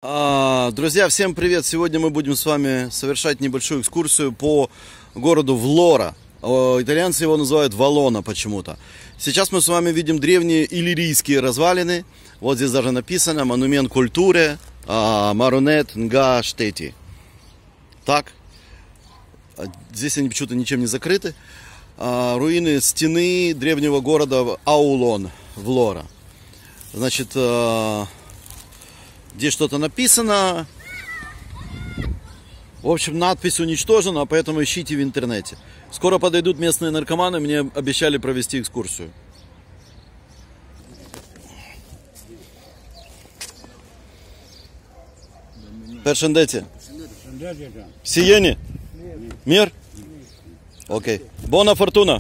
Друзья, всем привет! Сегодня мы будем с вами совершать небольшую экскурсию по городу Влора. Итальянцы его называют Валона почему-то. Сейчас мы с вами видим древние иллирийские развалины. Вот здесь даже написано «Монумент культуре Маронет Нга Штети». Так, здесь они почему-то ничем не закрыты. Руины стены древнего города Аулон, Влора. Значит, здесь что-то написано. В общем, надпись уничтожена, поэтому ищите в интернете. Скоро подойдут местные наркоманы, мне обещали провести экскурсию. Першендете? Сиени? Мир? Окей. Бона фортуна.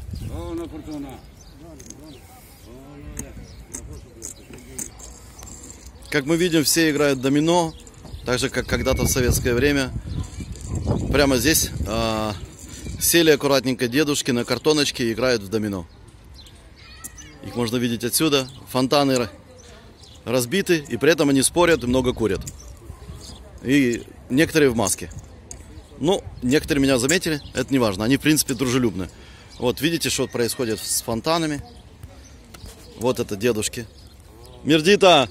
Как мы видим, все играют в домино, так же, как когда-то в советское время. Прямо здесь сели аккуратненько дедушки на картоночке и играют в домино. Их можно видеть отсюда. Фонтаны разбиты, и при этом они спорят и много курят. И некоторые в маске. Ну, некоторые меня заметили, это не важно. Они, в принципе, дружелюбны. Вот, видите, что происходит с фонтанами. Вот это дедушки. Мирдита!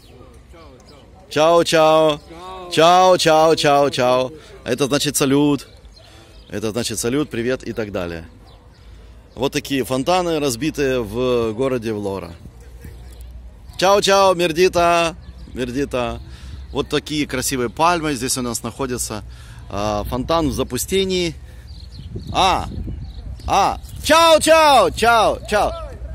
Чао-чао! Чао-чао-чао-чао! Это значит салют. Это значит салют, привет и так далее. Вот такие фонтаны, разбитые в городе Влора. Чао-чао, Мирдита! Мирдита! Вот такие красивые пальмы здесь у нас находятся. Фонтан в запустении. Чао-чао! Чао-чао!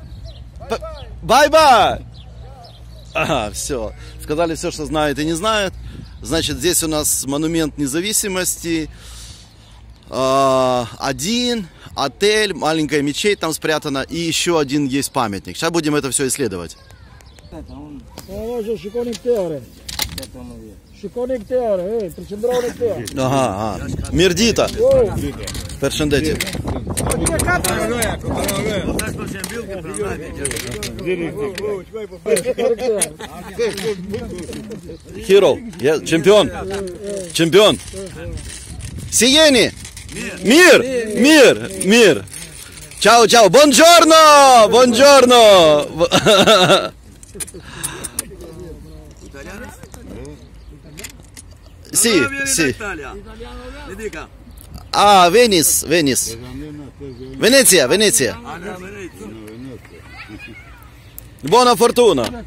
Бай-бай! Все. Сказали все, что знают и не знают. Значит, здесь у нас монумент независимости. Один отель, маленькая мечеть там спрятана. И еще один есть памятник. Сейчас будем это все исследовать. Ага. Мирдита. Першендете. Hero. Я чемпион. Чемпион. Сиени. Мир. Чао. Бонджорно. Sì. Venice. Venezia. Buona fortuna.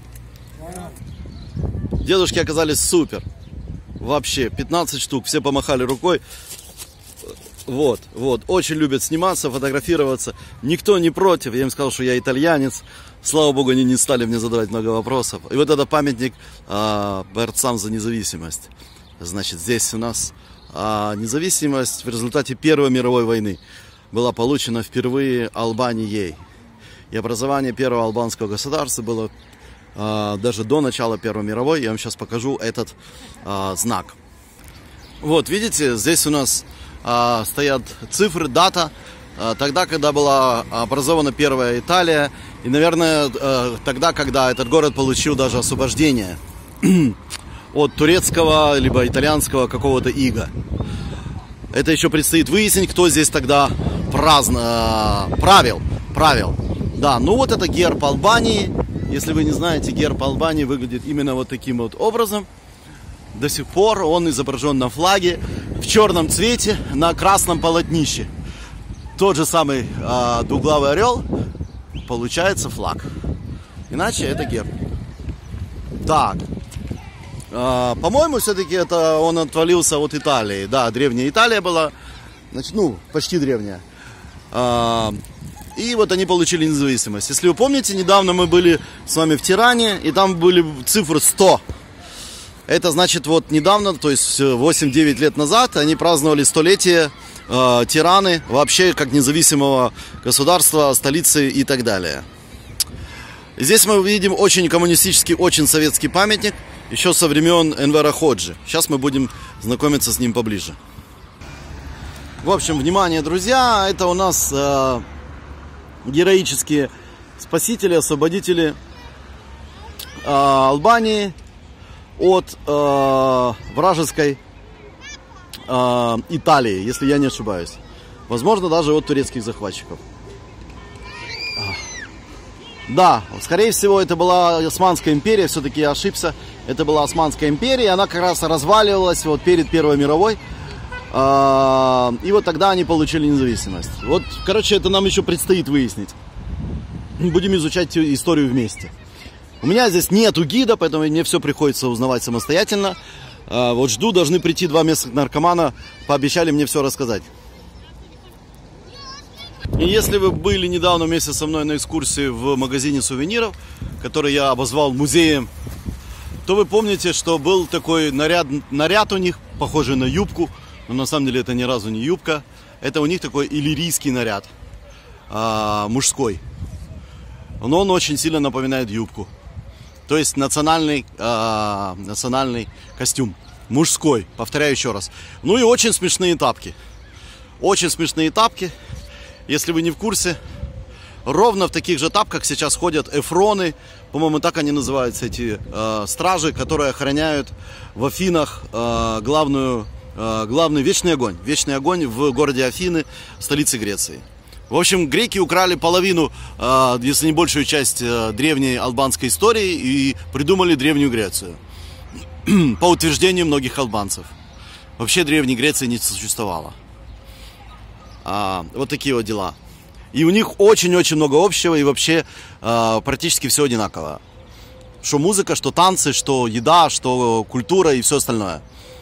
Дедушки оказались супер. Вообще, 15 штук. Все помахали рукой. Вот. Очень любят сниматься, фотографироваться. Никто не против. Я им сказал, что я итальянец. Слава богу, они не стали мне задавать много вопросов. И вот это памятник борцам за независимость. Значит, здесь у нас независимость в результате Первой мировой войны была получена впервые Албанией. И образование первого албанского государства было даже до начала Первой мировой. Я вам сейчас покажу этот знак. Вот, видите, здесь у нас стоят цифры, дата. Тогда, когда была образована первая Италия. И, наверное, тогда, когда этот город получил даже освобождение от турецкого, либо итальянского какого-то ига. Это еще предстоит выяснить, кто здесь тогда правил. Да, ну вот это герб Албании. Если вы не знаете, герб Албании выглядит именно вот таким вот образом. До сих пор он изображен на флаге в черном цвете на красном полотнище. Тот же самый двуглавый орел, получается флаг. Иначе это герб. Так. По-моему, все-таки это он отвалился от Италии. Да, древняя Италия была. Значит, почти древняя. И вот они получили независимость. Если вы помните, недавно мы были с вами в Тиране, и там были цифры 100. Это значит, вот недавно, то есть 8-9 лет назад, они праздновали столетие Тираны, вообще как независимого государства, столицы и так далее. Здесь мы видим очень коммунистический, очень советский памятник, еще со времен Энвера Ходжи. Сейчас мы будем знакомиться с ним поближе. В общем, внимание, друзья, это у нас героические спасители, освободители Албании. от вражеской Италии, если я не ошибаюсь. Возможно, даже от турецких захватчиков. Да, скорее всего, это была Османская империя, все-таки я ошибся. Это была Османская империя, она как раз разваливалась вот перед Первой мировой. И вот тогда они получили независимость. Вот, короче, это нам еще предстоит выяснить. Будем изучать историю вместе. У меня здесь нету гида, поэтому мне все приходится узнавать самостоятельно. Вот жду, должны прийти 2 местных наркомана, пообещали мне все рассказать. И если вы были недавно вместе со мной на экскурсии в магазине сувениров, который я обозвал музеем, то вы помните, что был такой наряд у них, похожий на юбку, но на самом деле это ни разу не юбка. Это у них такой иллирийский наряд, мужской. Но он очень сильно напоминает юбку. То есть национальный костюм, мужской, повторяю еще раз. Ну и очень смешные тапки. Очень смешные тапки. Если вы не в курсе, ровно в таких же тапках сейчас ходят эфроны, по-моему, так они называются, эти стражи, которые охраняют в Афинах главный вечный огонь в городе Афины, столице Греции. В общем, греки украли половину, если не большую часть древней албанской истории и придумали Древнюю Грецию, по утверждению многих албанцев. Вообще Древней Греции не существовало. Вот такие вот дела. И у них очень-очень много общего, и вообще практически все одинаково. Что музыка, что танцы, что еда, что культура и все остальное.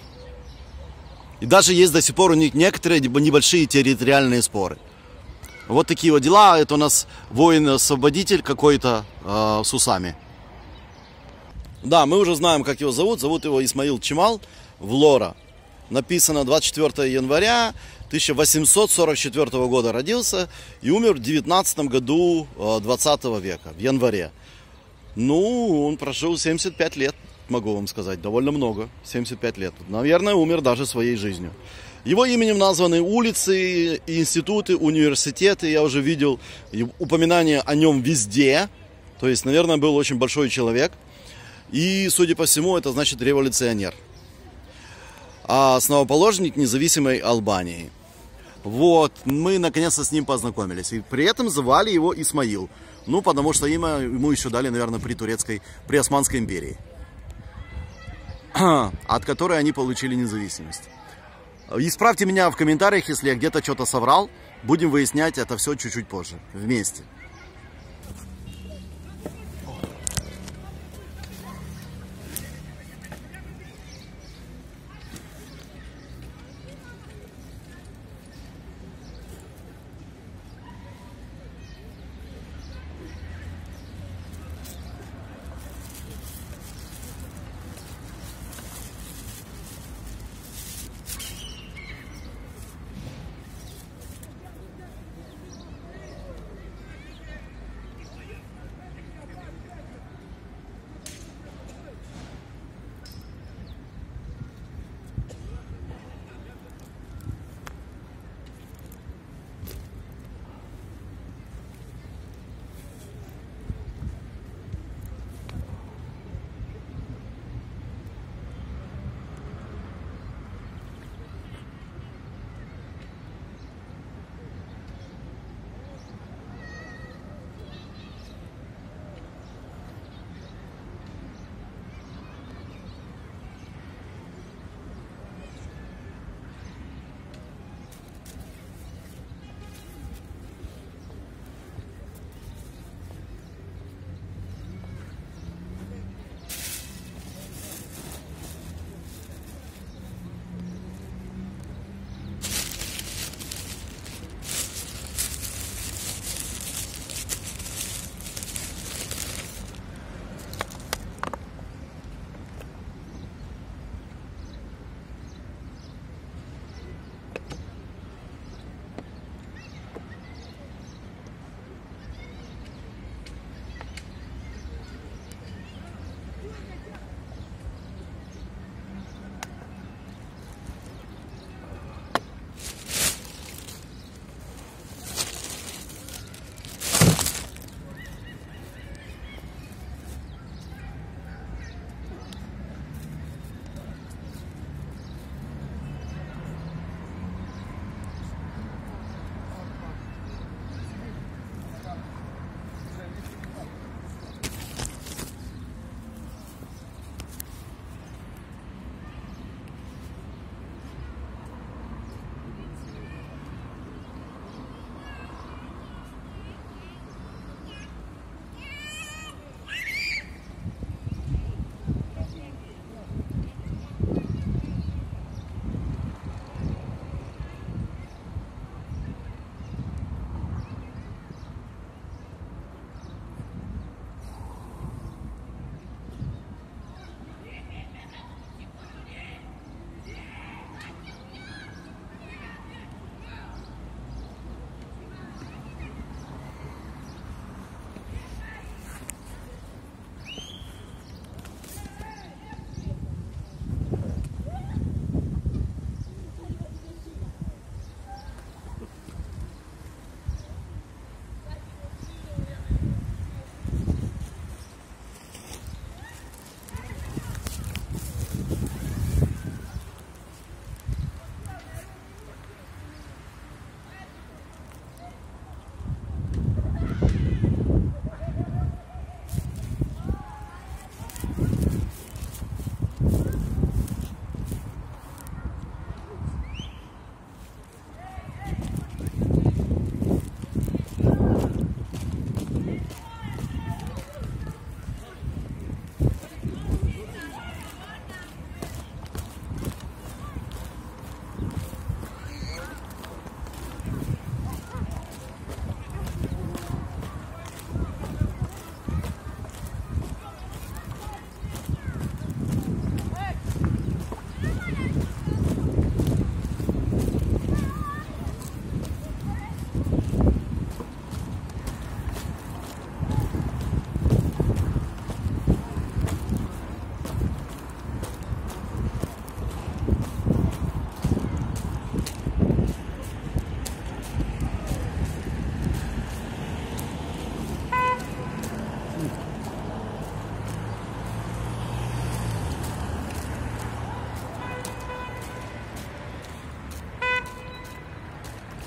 И даже есть до сих пор у них некоторые небольшие территориальные споры. Вот такие вот дела. Это у нас воин-освободитель какой-то с усами. Да, мы уже знаем, как его зовут. Зовут его Исмаил Чемал Влора. Написано 24 января 1844 года родился и умер в 19 году 20 века, в январе. Ну, он прожил 75 лет, могу вам сказать, довольно много, 75 лет. Наверное, умер даже своей жизнью. Его именем названы улицы, институты, университеты. Я уже видел упоминания о нем везде. То есть, наверное, был очень большой человек. И, судя по всему, это значит революционер. А основоположник независимой Албании. Вот, мы наконец-то с ним познакомились. И при этом звали его Исмаил. Ну, потому что имя ему еще дали, наверное, при Османской империи. От которой они получили независимость. Исправьте меня в комментариях, если я где-то что-то соврал. Будем выяснять это все чуть-чуть позже, вместе.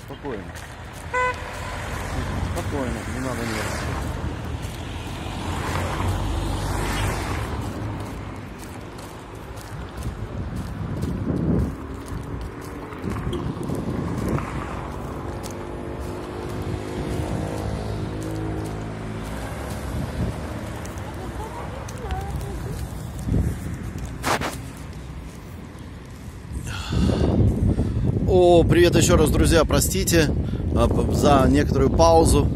Спокойно. Спокойно, не надо нервничать. О, привет еще раз, друзья, простите за некоторую паузу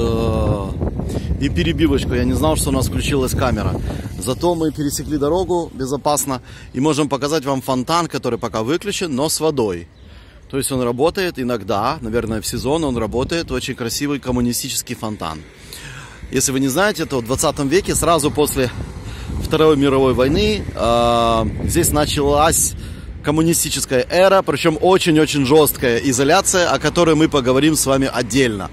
и перебивочку. Я не знал, что у нас включилась камера. Зато мы пересекли дорогу безопасно и можем показать вам фонтан, который пока выключен, но с водой. То есть он работает иногда, наверное, в сезон он работает. Очень красивый коммунистический фонтан. Если вы не знаете, то в 20 веке, сразу после Второй мировой войны, здесь началась коммунистическая эра, причем очень-очень жесткая изоляция, о которой мы поговорим с вами отдельно.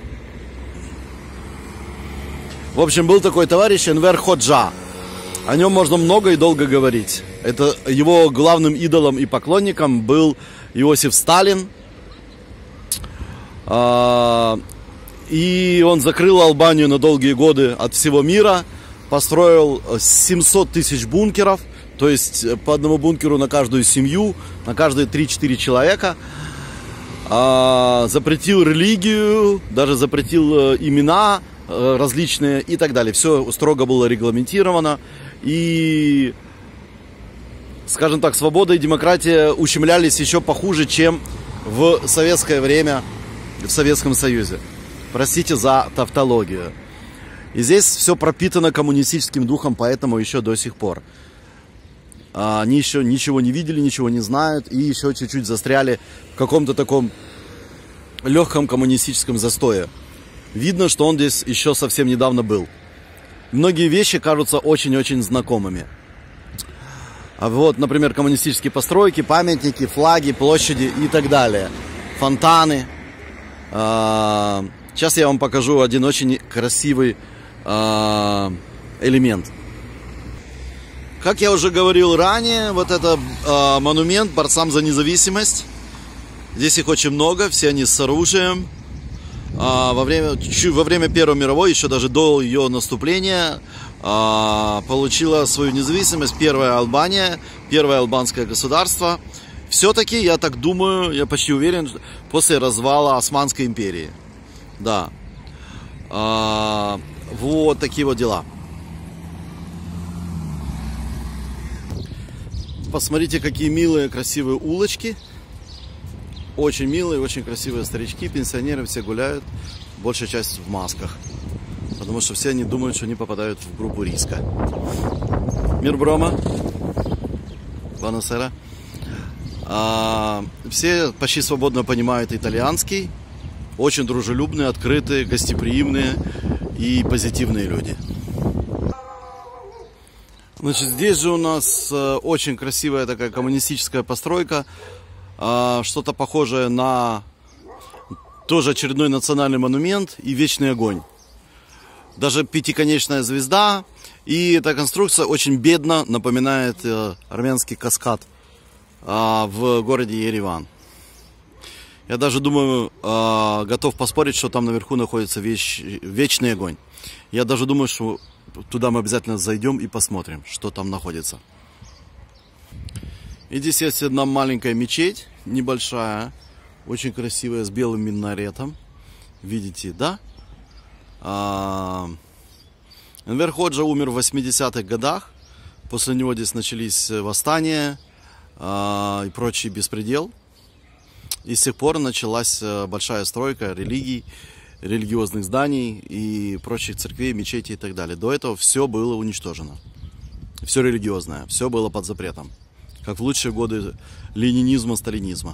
В общем, был такой товарищ Энвер Ходжа. О нем можно много и долго говорить. Это его главным идолом и поклонником был Иосиф Сталин. И он закрыл Албанию на долгие годы от всего мира, построил 700 тысяч бункеров. То есть по одному бункеру на каждую семью, на каждые 3-4 человека. Запретил религию, даже запретил имена различные и так далее. Все строго было регламентировано. И, скажем так, свобода и демократия ущемлялись еще похуже, чем в советское время в Советском Союзе. Простите за тавтологию. И здесь все пропитано коммунистическим духом, поэтому еще до сих пор. Они еще ничего не видели, ничего не знают и еще чуть-чуть застряли в каком-то таком легком коммунистическом застое. Видно, что он здесь еще совсем недавно был. Многие вещи кажутся очень-очень знакомыми. Вот, например, коммунистические постройки, памятники, флаги, площади и так далее. Фонтаны. Сейчас я вам покажу один очень красивый элемент. Как я уже говорил ранее, вот это монумент борцам за независимость. Здесь их очень много, все они с оружием. Во время Первой мировой, еще даже до ее наступления, получила свою независимость первая Албания, первое албанское государство. Все-таки, я так думаю, я почти уверен, после развала Османской империи. Да. Вот такие вот дела. Посмотрите, какие милые, красивые улочки. Очень милые, очень красивые старички, пенсионеры, все гуляют. Большая часть в масках. Потому что все они думают, что они попадают в группу риска. Мир Брома. Buonasera. Все почти свободно понимают итальянский. Очень дружелюбные, открытые, гостеприимные и позитивные люди. Значит, здесь же у нас очень красивая такая коммунистическая постройка. Что-то похожее на тоже очередной национальный монумент и вечный огонь. Даже пятиконечная звезда. И эта конструкция очень бедно напоминает армянский каскад в городе Ереван. Я даже думаю, готов поспорить, что там наверху находится вечный огонь. Я даже думаю, что туда мы обязательно зайдем и посмотрим, что там находится. И здесь есть одна маленькая мечеть, небольшая, очень красивая, с белым минаретом. Видите, да? Энвер Ходжа умер в 80-х годах. После него здесь начались восстания и прочий беспредел. И с тех пор началась большая стройка религий, религиозных зданий и прочих церквей, мечетей и так далее. До этого все было уничтожено. Все религиозное, все было под запретом. Как в лучшие годы ленинизма, сталинизма.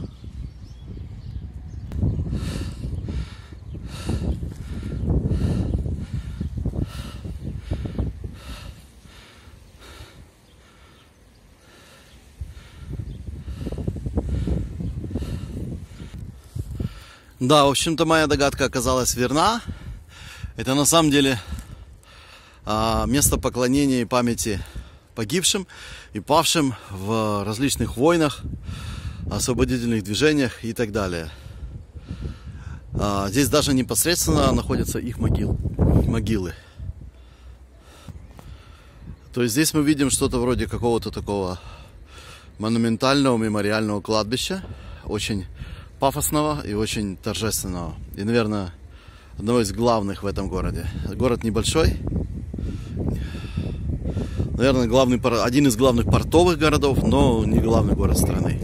Да, в общем-то, моя догадка оказалась верна. Это на самом деле место поклонения и памяти погибшим и павшим в различных войнах, освободительных движениях и так далее. Здесь даже непосредственно находятся их могилы. То есть здесь мы видим что-то вроде какого-то такого монументального мемориального кладбища, очень пафосного и очень торжественного. И, наверное, одного из главных в этом городе. Город небольшой. Наверное, один из главных портовых городов, но не главный город страны.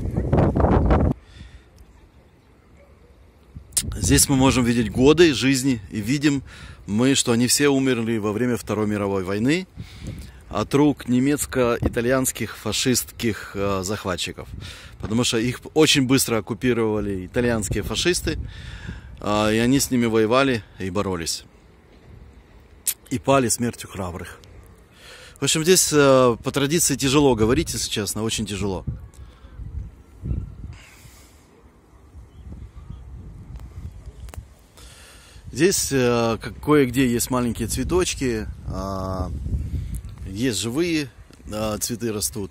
Здесь мы можем видеть годы жизни, и видим мы, что они все умерли во время Второй мировой войны от рук немецко-итальянских фашистских захватчиков. Потому что их очень быстро оккупировали итальянские фашисты, и они с ними воевали и боролись. И пали смертью храбрых. В общем, здесь по традиции тяжело говорить, если честно, очень тяжело. Здесь кое-где есть маленькие цветочки, есть живые цветы растут.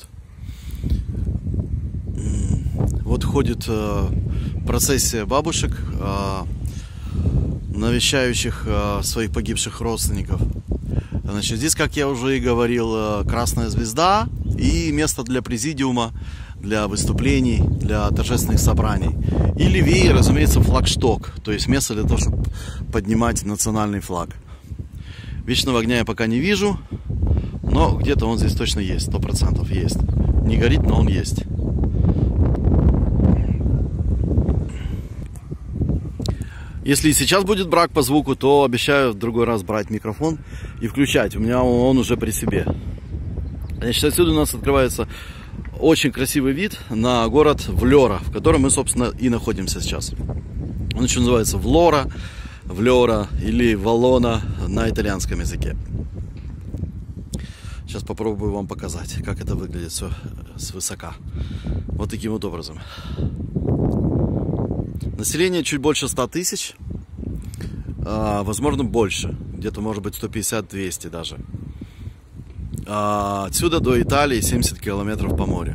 Вот ходит процессия бабушек, навещающих своих погибших родственников. Значит, здесь, как я уже и говорил, красная звезда и место для президиума, для выступлений, для торжественных собраний. И левее, разумеется, флагшток, то есть место для того, чтобы поднимать национальный флаг. Вечного огня я пока не вижу, но где-то он здесь точно есть, 100% есть. Не горит, но он есть. Если и сейчас будет брак по звуку, то обещаю в другой раз брать микрофон и включать. У меня он уже при себе. Значит, отсюда у нас открывается очень красивый вид на город Влёра, в котором мы, собственно, и находимся сейчас. Он еще называется Влора или Валлона на итальянском языке. Сейчас попробую вам показать, как это выглядит все свысока. Вот таким вот образом. Население чуть больше 100 тысяч, возможно больше, где-то может быть 150-200 даже. Отсюда до Италии 70 километров по морю.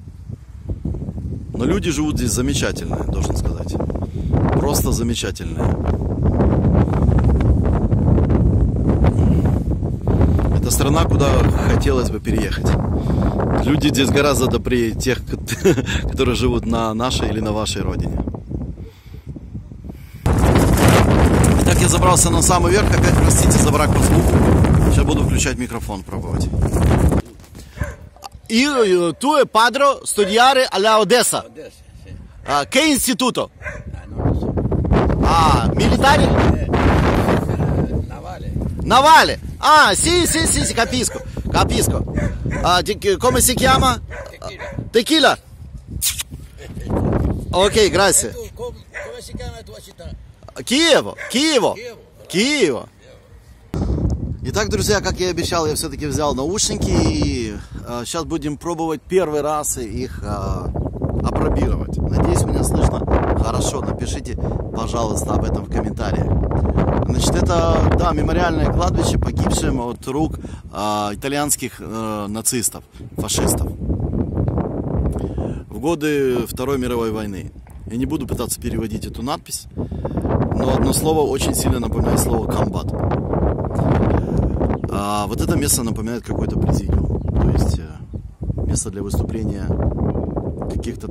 Но люди живут здесь замечательные, должен сказать. Просто замечательные. Это страна, куда хотелось бы переехать. Люди здесь гораздо добрее тех, которые живут на нашей или на вашей родине. Итак, я забрался на самый верх. Опять простите за брак по звуку. Сейчас буду включать микрофон, пробовать. Io tu e padre studiare alla Odessa. Che istituto? Non lo so. Militare? Navale. Navale. Sì, capisco. Come si chiama? Tequila. Ok, grazie. Come si chiama la tua città? Киево. Итак, друзья, как я и обещал, я все-таки взял наушники и сейчас будем пробовать первый раз их опробировать. Надеюсь, меня слышно хорошо. Напишите, пожалуйста, об этом в комментариях. Значит, это, да, мемориальное кладбище погибшим от рук итальянских нацистов, фашистов в годы Второй мировой войны. Я не буду пытаться переводить эту надпись, но одно слово очень сильно напоминает слово «комбат». Вот это место напоминает какой-то президиум, то есть место для выступления каких-то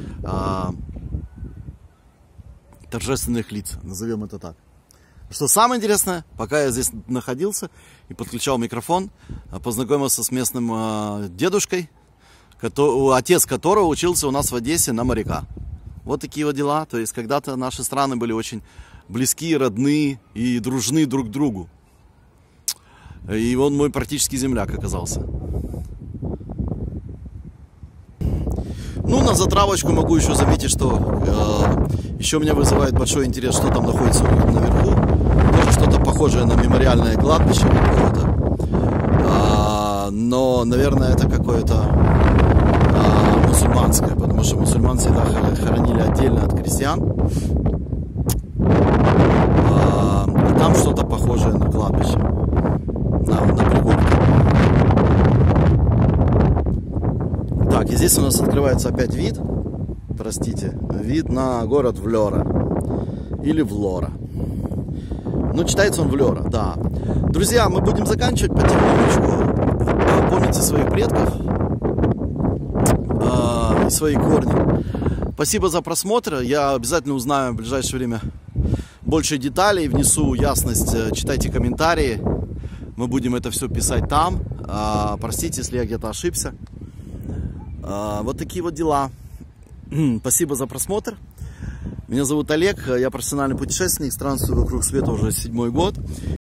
торжественных лиц, назовем это так. Что самое интересное, пока я здесь находился и подключал микрофон, познакомился с местным дедушкой, отец которого учился у нас в Одессе на моряка. Вот такие вот дела. То есть когда-то наши страны были очень близки, родны и дружны друг к другу. И он мой практически земляк оказался. Ну, на затравочку могу еще заметить, что еще меня вызывает большой интерес, что там находится наверху. Тоже что-то похожее на мемориальное кладбище какое-то. Но, наверное, это какое-то мусульманское, потому что мусульман всегда хоронили отдельно от крестьян. И там что-то похожее на кладбище. На пригорке. Так, и здесь у нас открывается опять вид. Простите, вид на город Влёра. или Влора. Ну, читается он Влера, да. Друзья, мы будем заканчивать потихонечку. Помните своих предков и свои корни. Спасибо за просмотр. Я обязательно узнаю в ближайшее время больше деталей, внесу ясность. Читайте комментарии. Мы будем это все писать там. Простите, если я где-то ошибся. Вот такие вот дела. Спасибо за просмотр. Меня зовут Олег, я профессиональный путешественник, странствую вокруг света уже 7-й год.